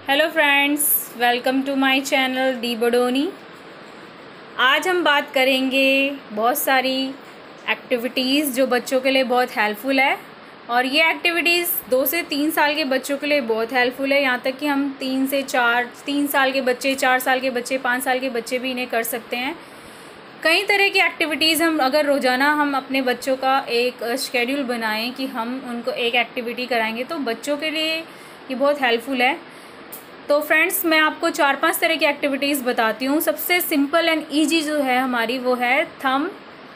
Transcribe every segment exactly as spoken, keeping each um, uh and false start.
Hello friends, welcome to my channel D Badoni. आज हम बात करेंगे बहुत सारी एक्टिविटीज़ जो बच्चों के लिए बहुत हेल्पफुल है। और ये एक्टिविटीज़ दो से तीन साल के बच्चों के लिए बहुत हेल्पफुल है। यहाँ तक कि हम तीन से चार तीन साल के बच्चे, चार साल के बच्चे, पाँच साल के बच्चे भी इन्हें कर सकते हैं। कई तरह की एक्टिविटीज़ हम अगर रोज़ाना हम अपने बच्चों का एक शेड्यूल बनाएं कि हम उनको एक एक्टिविटी कराएंगे तो बच्चों के लिए ये बहुत हेल्पफुल है। तो फ्रेंड्स, मैं आपको चार पांच तरह की एक्टिविटीज़ बताती हूँ। सबसे सिंपल एंड इजी जो है हमारी वो है थंब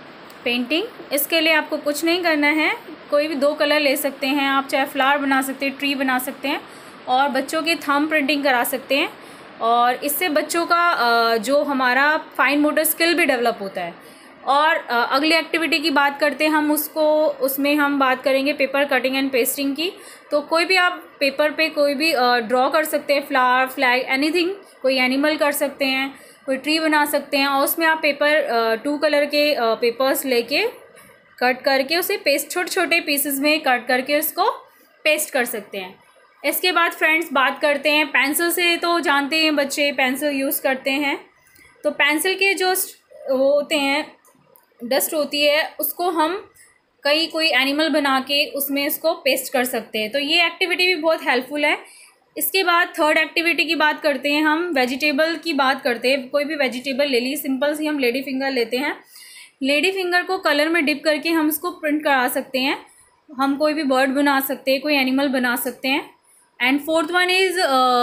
पेंटिंग। इसके लिए आपको कुछ नहीं करना है, कोई भी दो कलर ले सकते हैं आप, चाहे फ्लावर बना सकते हैं, ट्री बना सकते हैं और बच्चों की थंब प्रिंटिंग करा सकते हैं। और इससे बच्चों का जो हमारा फाइन मोटर स्किल भी डेवलप होता है। और अगली एक्टिविटी की बात करते हैं हम, उसको उसमें हम बात करेंगे पेपर कटिंग एंड पेस्टिंग की। तो कोई भी आप पेपर पे कोई भी ड्रॉ कर सकते हैं, फ्लावर, फ्लैग, एनीथिंग। कोई एनिमल कर सकते हैं, कोई ट्री बना सकते हैं और उसमें आप पेपर टू कलर के पेपर्स लेके कट करके उसे पेस्ट, छोटे छोटे पीसेस में कट करके उसको पेस्ट कर सकते हैं। इसके बाद फ्रेंड्स बात करते हैं पेंसिल से। तो जानते हैं बच्चे पेंसिल यूज़ करते हैं, तो पेंसिल के जो वो होते हैं, डस्ट होती है, उसको हम कई कोई एनिमल बना के उसमें इसको पेस्ट कर सकते हैं। तो ये एक्टिविटी भी बहुत हेल्पफुल है। इसके बाद थर्ड एक्टिविटी की बात करते हैं हम, वेजिटेबल की बात करते हैं। कोई भी वेजिटेबल ले ली, सिंपल सी हम लेडी फिंगर लेते हैं। लेडी फिंगर को कलर में डिप करके हम इसको प्रिंट करा सकते हैं। हम कोई भी बर्ड बना सकते हैं, कोई एनिमल बना सकते हैं। And fourth one is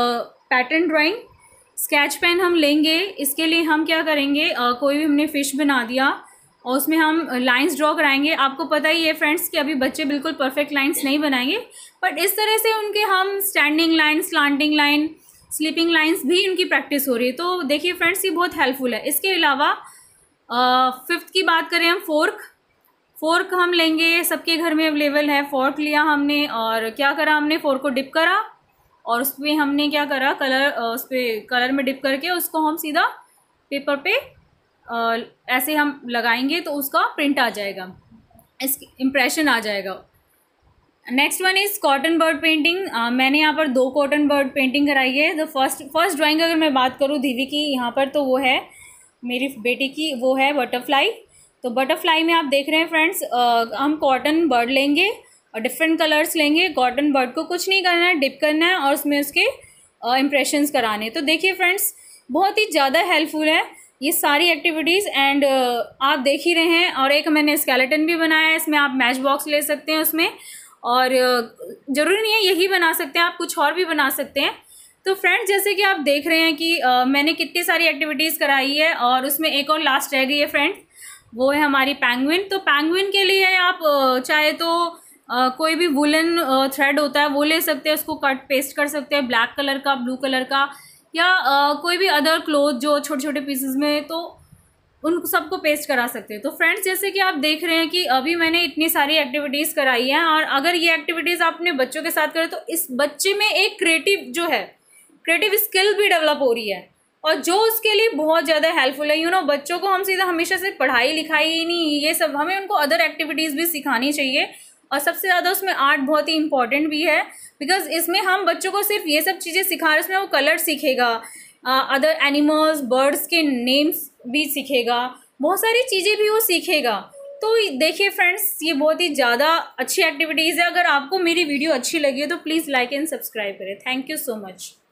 pattern drawing. Sketch pen हम लेंगे, इसके लिए हम क्या करेंगे, uh, कोई भी हमने फिश बना दिया और उसमें हम लाइंस ड्रॉ कराएंगे। आपको पता ही है फ्रेंड्स कि अभी बच्चे बिल्कुल परफेक्ट लाइंस नहीं बनाएंगे, बट इस तरह से उनके हम standing line, slanting line, sleeping lines भी उनकी प्रैक्टिस हो रही है। तो देखिए फ्रेंड्स, ये बहुत हेल्पफुल है। इसके अलावा फिफ्थ की बात करें हम, फोर्क। फोर्क हम लेंगे, सबके घर में अवेलेबल है। फोर्क लिया हमने और क्या करा, हमने फोर्क को डिप करा और उस पर हमने क्या करा, कलर उस पर कलर में डिप करके उसको हम सीधा पेपर पे Uh, ऐसे हम लगाएंगे तो उसका प्रिंट आ जाएगा, इस इम्प्रेशन आ जाएगा। Next one is cotton bud painting. uh, मैंने यहाँ पर दो कॉटन बर्ड पेंटिंग कराई है। द फर्स्ट फर्स्ट ड्राइंग अगर मैं बात करूँ दीवी की यहाँ पर, तो वो है मेरी बेटी की, वो है बटरफ्लाई। तो बटरफ्लाई में आप देख रहे हैं फ्रेंड्स, uh, हम कॉटन बर्ड लेंगे और डिफरेंट कलर्स लेंगे। कॉटन बर्ड को कुछ नहीं करना है, डिप करना है और उसमें उसके इम्प्रेशंस uh, कराने। तो देखिए फ्रेंड्स, बहुत ही ज़्यादा हेल्पफुल है ये सारी एक्टिविटीज़। एंड uh, आप देख ही रहे हैं। और एक मैंने स्केलेटन भी बनाया है, इसमें आप मैच बॉक्स ले सकते हैं उसमें, और uh, ज़रूरी नहीं है यही बना सकते हैं, आप कुछ और भी बना सकते हैं। तो फ्रेंड्स, जैसे कि आप देख रहे हैं कि uh, मैंने कितनी सारी एक्टिविटीज़ कराई है और उसमें एक और लास्ट रह गई है फ्रेंड्स, वो है हमारी पेंगुइन। तो पेंगुइन के लिए आप uh, चाहे तो uh, कोई भी वुलन थ्रेड होता है वो ले सकते हैं, उसको कट पेस्ट कर सकते हैं, ब्लैक कलर का, ब्लू कलर का, या uh, कोई भी अदर क्लोथ जो छोटे छोटे पीसेस में, तो उन सबको पेस्ट करा सकते हैं। तो फ्रेंड्स, जैसे कि आप देख रहे हैं कि अभी मैंने इतनी सारी एक्टिविटीज़ कराई हैं, और अगर ये एक्टिविटीज़ आप अपने बच्चों के साथ करें तो इस बच्चे में एक क्रिएटिव जो है, क्रिएटिव स्किल भी डेवलप हो रही है, और जो उसके लिए बहुत ज़्यादा हेल्पफुल है। यू नो, बच्चों को हम सीधा हमेशा से पढ़ाई लिखाई ही नहीं, ये सब हमें उनको अदर एक्टिविटीज़ भी सिखानी चाहिए। और सबसे ज़्यादा उसमें आर्ट बहुत ही इंपॉर्टेंट भी है, बिकॉज इसमें हम बच्चों को सिर्फ ये सब चीज़ें सिखा रहे हैं, उसमें वो कलर सीखेगा, अदर एनिमल्स, बर्ड्स के नेम्स भी सीखेगा, बहुत सारी चीज़ें भी वो सीखेगा। तो देखिए फ्रेंड्स, ये बहुत ही ज़्यादा अच्छी एक्टिविटीज़ है। अगर आपको मेरी वीडियो अच्छी लगी हो तो प्लीज़ लाइक एंड सब्सक्राइब करें। Thank you so much.